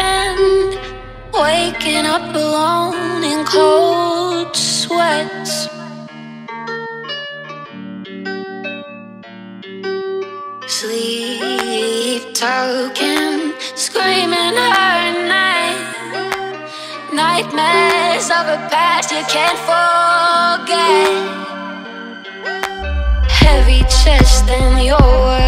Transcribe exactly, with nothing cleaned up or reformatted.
and waking up alone in cold sweats. Sleep token, screaming her name. Nightmares of a past you can't forget. Heavy chest and your words